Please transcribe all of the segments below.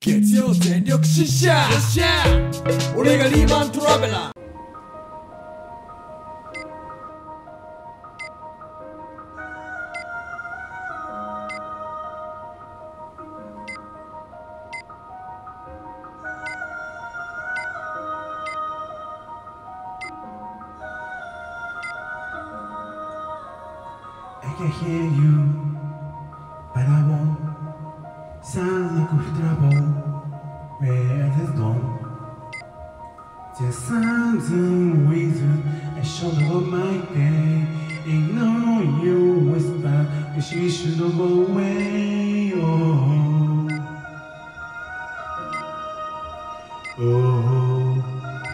月曜全力疾走、よっしゃー、俺がリーマントラベラー。 I can hear you, but I won't sound like a trouble. Where has it gone? There's something with a shoulder of my day. Ignore you whisper, wish you should go away. Oh, oh,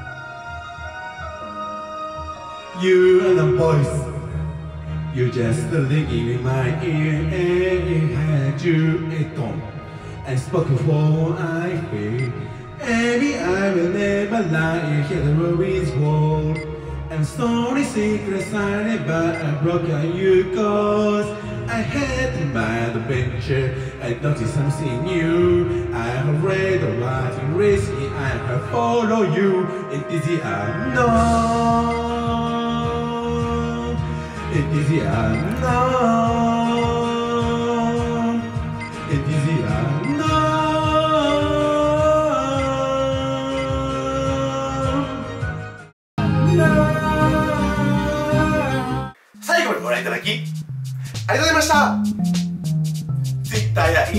you are the voice. You just ringing in my ear, and it had you at home. I spoke before I feel. Maybe I will never lie, hear the worries word. I'm sorry, secret silent, but I broke on you cause I had my adventure. I noticed something new. I have read the writing risky, I have followed you. It is the unknown. It is the unknown. It is the unknown. 最後にご覧いただきありがとうございました。 Twitter や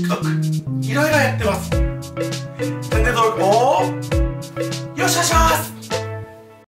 Instagram、TikTok いろいろやってます。チャンネル登録もよろしくお願いします。